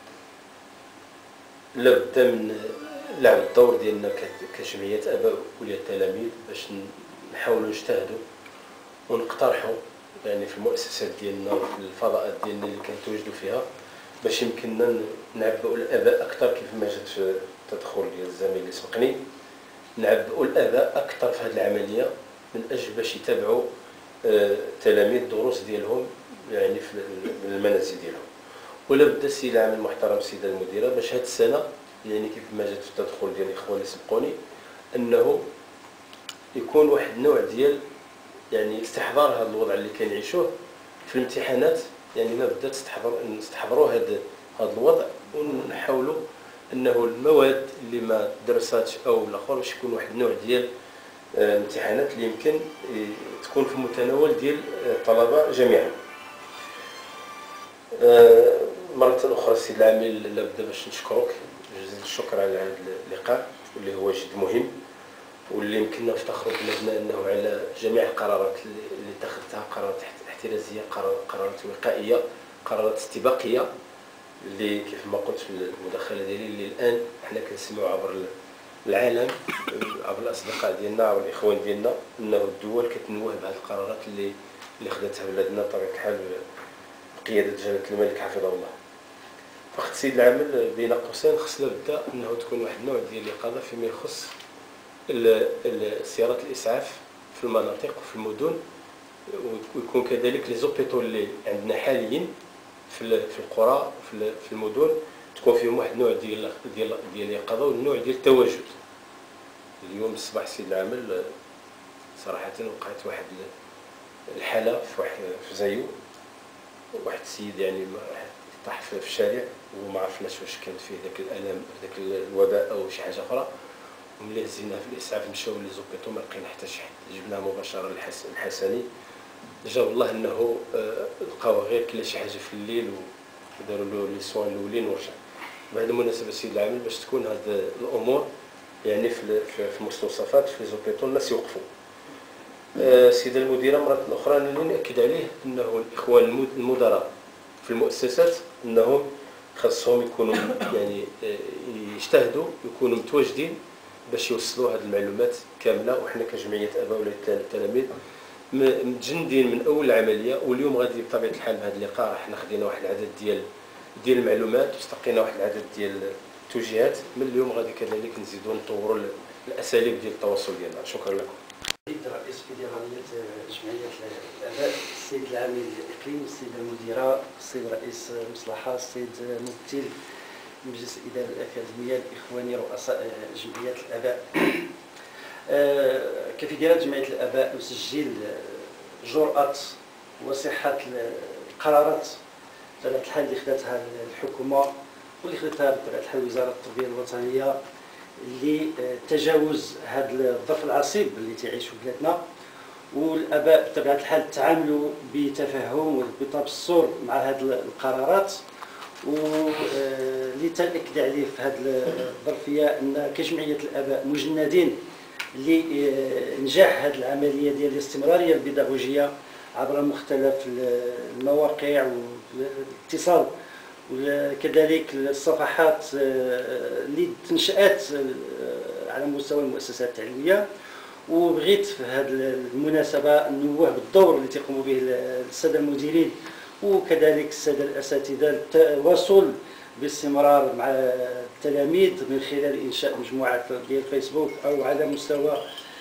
لابد من لعب الدور ديالنا كجمعيه اباء وليات التلاميذ باش نحاولوا نجتهدوا ونقترحوا يعني في المؤسسات ديالنا وفي الفضاءات ديالنا اللي كنتواجدوا فيها باش يمكننا نعبئوا الاباء اكثر، كيف ما جات في التدخل ديال الزميل اللي سبقني، نعبئوا الاباء اكثر في هذه العمليه من اجل باش يتابعوا التلاميذ الدروس ديالهم يعني في المنازل ديالهم. ولا بدا السيد العامل المحترم السيده المديره باش هذه السنه يعني كيف ما جات في التدخل ديال الاخوان اللي سبقوني انه يكون واحد النوع ديال يعني استحضار هذا الوضع اللي كنعيشوه في الامتحانات، يعني ما بدا تستحضر نستحضروا هذا هذا الوضع ونحاولوا انه المواد اللي ما درساتش او الاخر باش يكون واحد النوع ديال الامتحانات اللي يمكن تكون في المتناول ديال الطلبه جميعا. مرة أخرى السيد العامل لابد باش نشكرك جزيل الشكر على هذا اللقاء واللي هو جد مهم واللي يمكننا نفتخروا بلادنا أنه على جميع القرارات اللي اتخذتها قرارات احترازية، قرارات وقائية، قرارات استباقية اللي كيف ما قلت في المداخلة ديالي اللي الآن حنا كنسمعوا عبر العالم عبر الأصدقاء ديالنا عبر الإخوان ديالنا أنه الدول كتنوه بهذه القرارات اللي اللي خدتها بلادنا بطبيعة الحال قيادة جلالة الملك حفظه الله. وقت السيد العامل بين قوسين خص لابد انه تكون واحد النوع ديال اليقظه فيما يخص سيارات الاسعاف في المناطق وفي المدن، ويكون كذلك لي زوبيتو اللي عندنا حاليا في في القرى وفي المدن تكون فيهم واحد النوع ديال ديال ديال اليقظه والنوع ديال التواجد. اليوم الصباح السيد العامل صراحه وقعت واحد الحاله في واحد في زايو، واحد السيد يعني طاح في الشارع وما عرفناش واش كان فيه ذاك الالم ذاك الوباء او شي حاجه اخرى، وملي هزيناه في الاسعاف مشاو لي زوبيتو ما لقينا حتى شي حد، جبناه مباشره للحسني. جاب الله انه لقاوه غير كلا شي حاجه في الليل وداروا له لي سوان الاولين ورجع. بهذه المناسبه السيد العامل باش تكون هذه الامور يعني في في المستوصفات في لي زوبيتو الناس يوقفوا. السيده المديره مره اخرى اللي ناكد عليه انه الاخوان المدراء في المؤسسات انهم خاصهم يكونوا يعني يجتهدوا يكونوا متواجدين باش يوصلوا هذه المعلومات كامله، وحنا كجمعيه اباء ولايه التلاميذ متجندين من اول العمليه. واليوم غادي بطبيعه الحال بهذا اللقاء حنا خدينا واحد العدد ديال ديال المعلومات واستقينا واحد العدد ديال التوجيهات. من اليوم غادي كذلك نزيدوا نطوروا الاساليب ديال التواصل ديالنا. شكرا لكم. رئيس فيدرالية جمعية الآباء، السيد العامل الإقليم، السيدة المديرة، السيد رئيس المصلحة، السيد ممثل مجلس الإدارة الأكاديمية الإخواني، رؤساء جمعية الآباء. كفيدرالية جمعية الآباء نسجل جرأة وصحة القرارات بطبيعة الحال اللي خدتها الحكومة واللي خدتها بطبيعة الحال وزارة التربية الوطنية لتجاوز هذا الظرف العصيب اللي تعيشه بلادنا. والاباء بطبيعه الحال تعاملوا بتفهم وبتبصر مع هذه القرارات، واللي تاكد عليه في هذه الظرفيه ان كجمعيه الاباء مجندين لنجاح هذه العمليه ديال الاستمراريه البيداغوجيه عبر مختلف المواقع والاتصال وكذلك الصفحات اللي تنشأت على مستوى المؤسسات التعليميه. وبغيت في هذه المناسبه نوه بالدور اللي تقوموا به الساده المديرين وكذلك الساده الاساتذه التواصل باستمرار مع التلاميذ من خلال انشاء مجموعات ديال الفيسبوك او على مستوى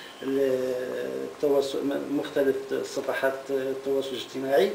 التواصل مختلف صفحات التواصل الاجتماعي.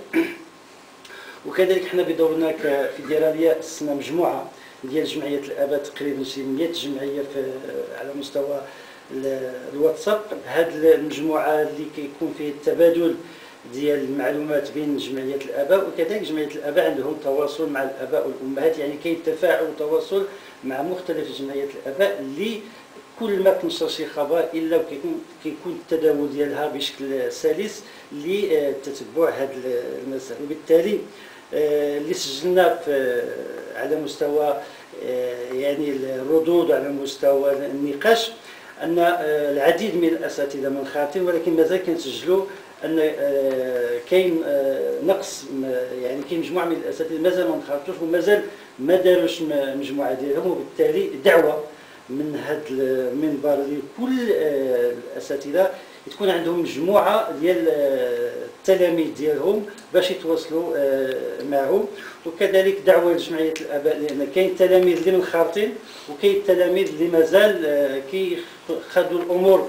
وكذلك حنا بدورنا كفيدراليه اسسنا مجموعه ديال جمعيه الاباء، تقريبا شي مئة جمعيه في على مستوى الواتساب. هذه المجموعه اللي كيكون فيه التبادل ديال المعلومات بين جمعيه الاباء، وكذلك جمعيه الاباء عندهم تواصل مع الاباء والامهات، يعني كاين تفاعل وتواصل مع مختلف جمعيات الاباء اللي كل ما تنشر شي خبر الا وكيكون كيكون التداول ديالها بشكل سلس لتتبع هذه المسائل. وبالتالي اللي سجلنا في على مستوى يعني الردود وعلى مستوى النقاش ان العديد من الاساتذه منخرطين، ولكن مازال كنسجلوا ان كاين نقص، يعني كاين مجموعه من الاساتذه مازال ما انخرطوش ومازال ما داروش مجموعه ديالهم. وبالتالي دعوه من هذا المنبر لكل الاساتذه تكون عندهم مجموعه ديال التلاميذ ديالهم باش يتواصلوا معهم. وكذلك دعوه لجمعيه الاباء، لان كاين تلاميذ اللي منخرطين وكاين تلاميذ اللي مازال كيخدوا الامور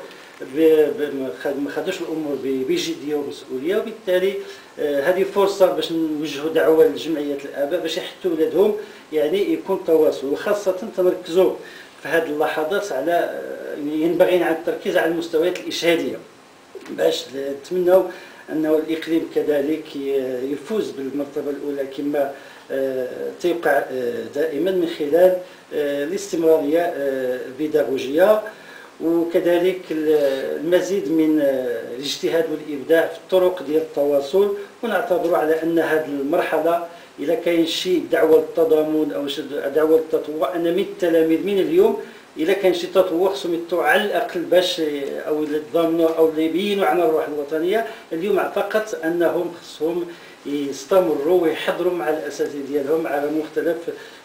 ما خدوش الامور بجديه ومسؤوليه. وبالتالي هذه فرصه باش نوجهوا دعوه لجمعيه الاباء باش يحثوا ولادهم يعني يكون تواصل، وخاصه تنركزوا في هذه اللحظات على ينبغي على التركيز على المستويات الإشهادية باش نتمنوا أنه الإقليم كذلك يفوز بالمرتبة الأولى كما تيوقع دائما من خلال الاستمرارية البيداغوجية، وكذلك المزيد من الاجتهاد والإبداع في الطرق ديال التواصل. ونعتبر على أن هذه المرحلة إذا كاين شي دعوة للتضامن أو دعوة للتطوع، أن من التلاميذ من اليوم إذا كان شي تطوع خصهم يطوعوا على الأقل باش أو يتضامنوا أو يبينوا عن الروح الوطنية. اليوم فقط أنهم خصهم يستمروا ويحضروا مع الأساتذة ديالهم على مختلف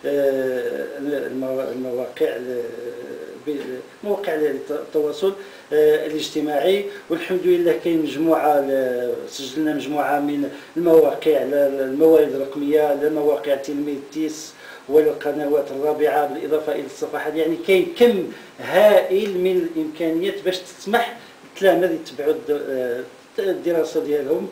المواقع مواقع التواصل الاجتماعي. والحمد لله كاين مجموعه سجلنا مجموعه من المواقع، الموارد الرقميه، المواقع تلميذ تيس والقنوات الرابعه بالاضافه الى الصفحات. يعني كاين كم هائل من الامكانيات باش تسمح للتلاميذ يتبعوا الدراسه ديالهم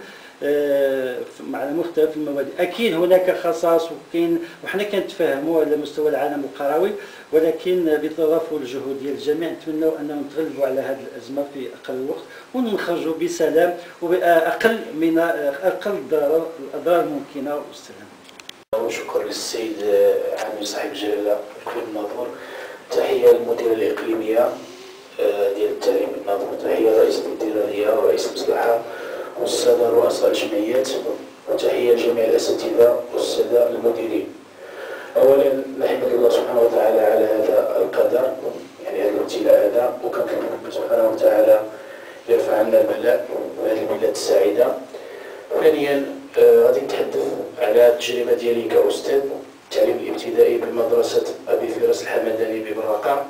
على مختلف المواد. اكيد هناك خصائص وكاين وحنا كنتفاهموا على مستوى العالم القروي، ولكن بتضافر الجهود ديال الجميع نتمنوا اننا نتغلبوا على هذه الازمه في اقل وقت ونخرجوا بسلام وباقل من اقل الضرر الاضرار الممكنه والسلام. وشكرا للسيد عامل صاحب الجلاله الكبير الناظور. تحيه للمديره الاقليميه ديال التعليم الناظور، تحيه لرئيس الديرانيه ورئيس المصلحه والساده رؤساء الجمعيات، وتحيه لجميع الاساتذه والساده المديرين. اولا نحمد الله سبحانه وتعالى على هذا القدر، يعني هذا الابتلاء هذا، وكنطلب ربي سبحانه وتعالى يرفع عنا البلاء وهذه البلاد السعيده. ثانيا غادي نتحدث على التجربه ديالي كاستاذ التعليم الابتدائي بمدرسه ابي فراس الحمداني ببراقه،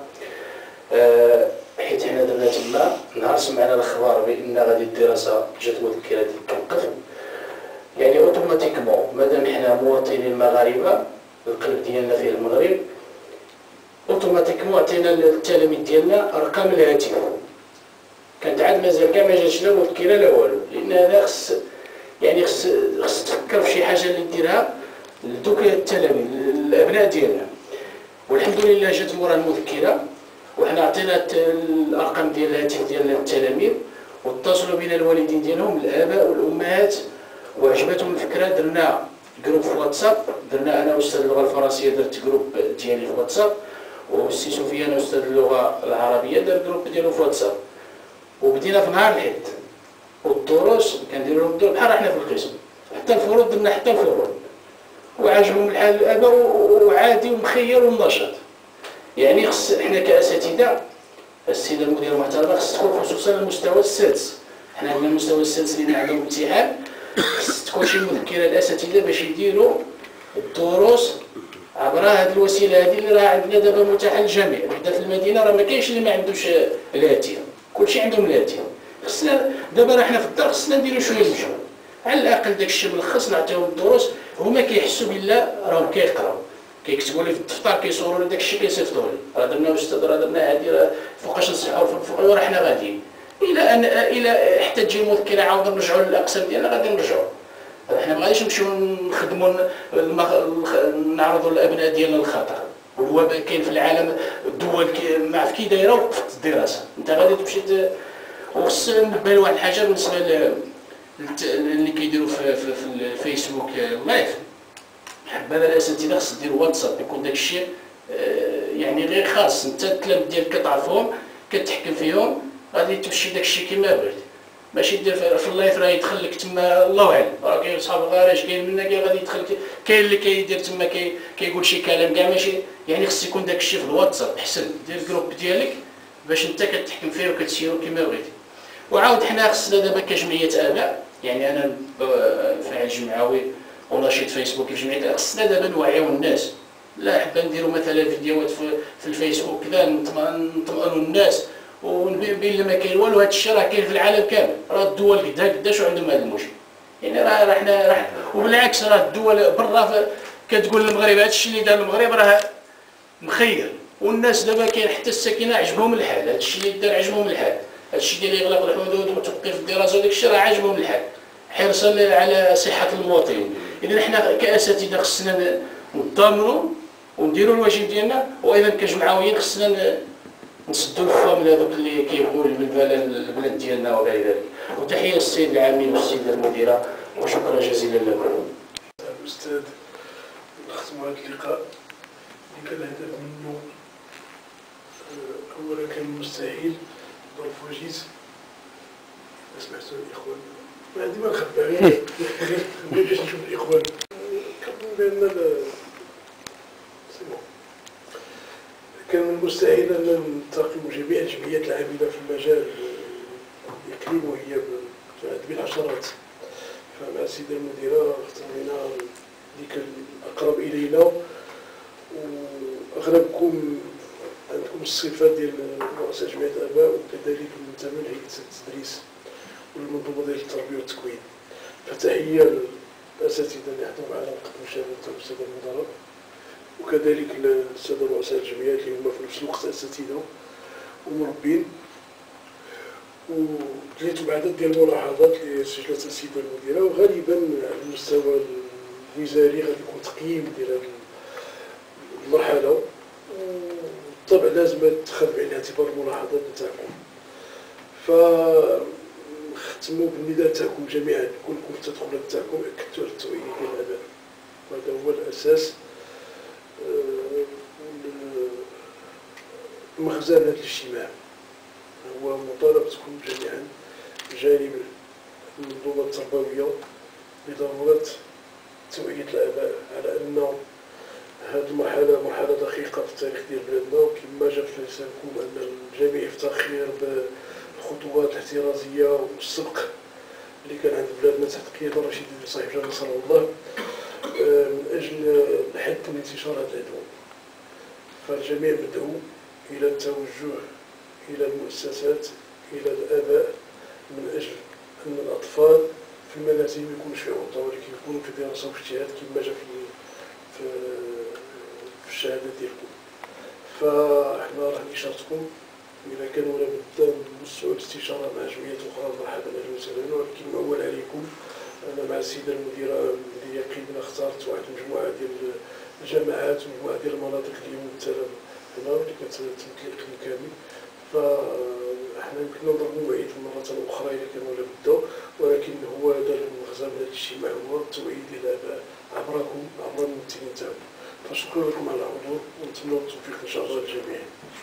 حيت حنا درنا تما نهار سمعنا الاخبار بان غادي الدراسه جات مذكره ديال توقف، يعني اوتوماتيكمون مادام حنا مواطنين مغاربه القلب ديالنا فيه المغرب، اوتوماتيكمون عطينا التلاميذ ديالنا ارقام الهاتف. كانت عاد مازال كاع ما جاتش لا مذكره لا والو، لان هذا خص يعني خص خص تفكر في شي حاجه اللي ديرها لدوك التلاميذ الابناء ديالنا. والحمد لله جات مورا المذكره، وحنا عطينا الارقام ديال الهاتف ديال التلاميذ، واتصلوا بنا الوالدين ديالهم الاباء والامهات، وعجبتهم الفكره. درنا جروب في واتساب، درنا انا استاذ اللغه الفرنسيه درت جروب ديالي في واتساب، والسي سفيان استاذ اللغه العربيه دار جروب ديالو في واتساب، وبدينا في نهار الحد. والدروس كنديروا لهم بحال حنا في القسم، حتى الفروض درنا حتى الفروض، وعجبهم الحال الاباء وعادي ومخير ونشاط. يعني خص حنا كاساتذه، السيده المديره المحترمه، خص تكون خصوصا المستوى السادس. حنا عندنا المستوى السادس اللي عندهم امتحان، خص تكون شي مذكره للاساتذه باش يديروا الدروس عبر هذه الوسيله هذه اللي راه عندنا دابا متاحه للجميع. حتى في المدينه راه ما كاينش اللي ما عندوش الهاتف، كلشي عندهم الهاتف. خصنا دابا راه حنا في الدار خصنا نديروا شويه مجهود، على الاقل داك الشيء ملخص نعطيهم الدروس، هما كيحسوا بالله راهم كيقراو، كيكتبوا لي في الدفتر، كيصوروا لي داك الشيء كيصيفطوا لي، راه درنا استاذ راه درنا هذه راه فوقاش نصحوا فوق، راه حنا غاديين الى ان الى حتى تجي المذكره عاود نرجعوا للاقسام ديالنا غادي نرجعوا. حنا ما غاديش نمشيو نخدموا نعرضوا الابناء ديالنا للخطر. والوباء كاين في العالم، الدول ما عرف كي دايره وقفت الدراسه، انت غادي تمشي. وخص نبه لواحد الحاجه بالنسبه اللي كيديروا في, في, في الفيسبوك لايف. حبذا الاساتذه خص ديروا واتساب، يكون داك الشيء يعني غير خاص، انت التلاميذ ديالك كتعرفهم كتحكم فيهم، غادي تمشي داك الشيء كما بغيت. ماشي دير في اللايف راه يدخل لك تما الله اعلم، راه كاين صحاب الغراج كاين منا كاين غادي يدخل، كاين اللي كيدير تما كي كيقول شي كلام كاع ماشي. يعني خص يكون داك الشيء في الواتساب احسن، دير الجروب ديالك باش انت كتحكم فيه وكتسيرو كما بغيتي. وعاود حنا خصنا دابا كجمعيه اباء، يعني انا فاعل جمعوي ونشيط فيسبوك في جمعيه، خصنا دابا نوعيو الناس. لا حابه نديرو مثلا فيديوهات في الفيسبوك كذا نطمئنوا الناس ونبين ما كاين والو. هذا الشيء راه كاين في العالم كامل، راه الدول قدها قداش وعندهم هذا المشكل. يعني راه حنا راه وبالعكس راه الدول برا كتقول المغرب هذا الشيء اللي دار المغرب راه مخير، والناس دابا كاين حتى الساكنه عجبهم الحال، هذا الشيء اللي دار عجبهم الحال، هذا الشيء ديال اغلاق الحدود وتوقيف الدراسه وداك الشيء راه عجبهم الحال، حرصا على صحه المواطنين. اذا حنا كاساتذه خصنا نضامنوا ونديروا الواجب ديالنا، وايضا كجمعويين خصنا نسدوا الفم هذوك اللي كيبغوا البلاد ديالنا وغير ذلك. وتحيه للسيد العامل والسيده المديره، وشكرا جزيلا لكم. الاستاذ نختم هذا اللقاء اللي كان الهدف منه اولا كان مستحيل ظرف وجيز، سمحتوا الاخوان ما ديما نخبى غير باش نشوف الاخوان كنظن بان كان من المستحيل ان نلتقيو جميع الجمعيات العامله في المجال الاقليمي وهي تعد بالعشرات. فمع السيده المديره اختارينا ديك الاقرب الينا، واغلبكم عندكم الصفات ديال رؤساء جمعيه الاباء وكذلك المنتمين لهيئه التدريس والمنظومه ديال التربيه والتكوين. فتحيه للاساتذه اللي حضروا معنا وقدموا شهاده والساده المدراء، وكذلك الساده رؤساء الجمعيات اللي هما في نفس الوقت اساتذه ومربين. وجيتوا بعدد ديال الملاحظات اللي سجلتها السيده المديره، وغالبا على المستوى الوزاري غادي يكون تقييم ديال هذه المرحله، وبالطبع لازم تاخذ بعين الاعتبار الملاحظات نتاعكم. فختموا بالنداء تاعكم جميعا، كلكم في التدخلات تاعكم اكدتوا على التوعيه ديال الاباء، وهذا هو الاساس مخزن هذا الاجتماع. هو مطالبتكم جميعا جانب المنظومه التربويه بضروره توعيه الاباء على ان هذه المرحله مرحله دقيقه في التاريخ ديال بلادنا، وكما جا في لسانكم ان الجميع يفتخر بالخطوات الاحترازيه والسبق اللي كان عند بلادنا تحت قياده رشيد بن صاحب جلاله نصره الله من اجل الحد من انتشار هذا العدوان. فالجميع مدعو الى التوجه الى المؤسسات الى الاباء من اجل ان الاطفال في المنازل ما يكونوش في عوضه، ولكن يكونوا في دراسه واجتهاد كما جا في في الشهاده ديالكم. فاحنا راه اشارتكم اذا كان ولا بد نوسعوا الاستشاره مع جمعيات اخرى مرحبا اهلا وسهلا، ولكن معول عليكم انا مع السيده المديره باليقين اختارت واحد المجموعه ديال الجامعات ومجموعه ديال المناطق اللي ممثله هنا اللي كتمثل الاقليم كامل. فاحنا يمكن نضربوا موعد مره اخرى اذا كان ولا بد، ولكن هو هذا المغزى من هذا الاجتماع هو التوعيه ديال الاباء عبركم عبر الممثلين تاعكم. فشكرا لكم على الحضور ونتمنى التوفيق ان شاء الله للجميع.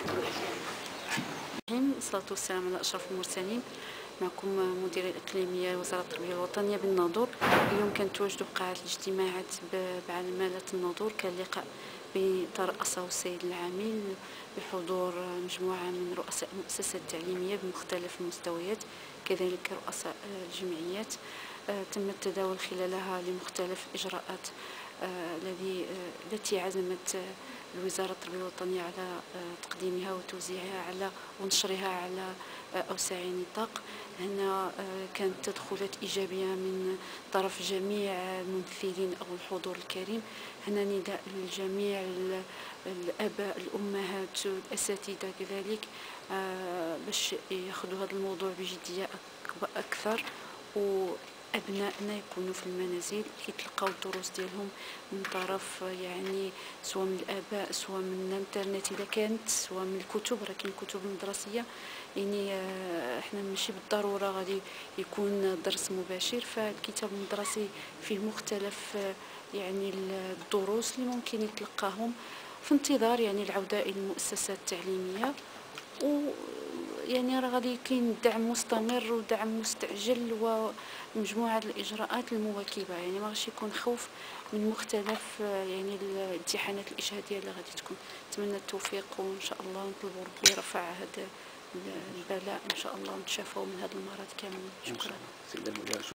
الصلاة والسلام على أشرف المرسلين. معكم مديرة الإقليمية وزارة التربية الوطنية بالناظور. اليوم كنتواجدوا بقاعة الاجتماعات بعلمالة الناظور، كان لقاء ترأسه السيد العامل بحضور مجموعة من رؤساء المؤسسات التعليمية بمختلف المستويات، كذلك رؤساء الجمعيات. تم التداول خلالها لمختلف الإجراءات الذي التي عزمت الوزارة التربية الوطنية على تقديمها وتوزيعها على ونشرها على أوسع نطاق. هنا كانت تدخلات إيجابية من طرف جميع الممثلين أو الحضور الكريم. هنا نداء للجميع الآباء الأمهات الأساتذة كذلك باش ياخذوا هذا الموضوع بجدية أكثر، و أبنائنا يكونوا في المنازل يتلقاو الدروس ديالهم من طرف يعني سواء من الآباء سواء من الانترنت إذا كانت، سواء من الكتب، راه كاين الكتب المدرسية يعني احنا ماشي بالضرورة غادي يكون درس مباشر، فالكتاب المدرسي فيه مختلف يعني الدروس اللي ممكن يتلقاهم في انتظار يعني العودة إلى المؤسسات التعليمية. و يعني راه غادي كاين دعم مستمر ودعم مستعجل ومجموعه الاجراءات المواكبه، يعني ما غاديش يكون خوف من مختلف يعني الامتحانات الاجهاديه اللي غادي تكون. نتمنى التوفيق وان شاء الله نطلبوا ربي يرفع هذا البلاء ان شاء الله ونتشافوا من هذا المرض كامل. شكرا.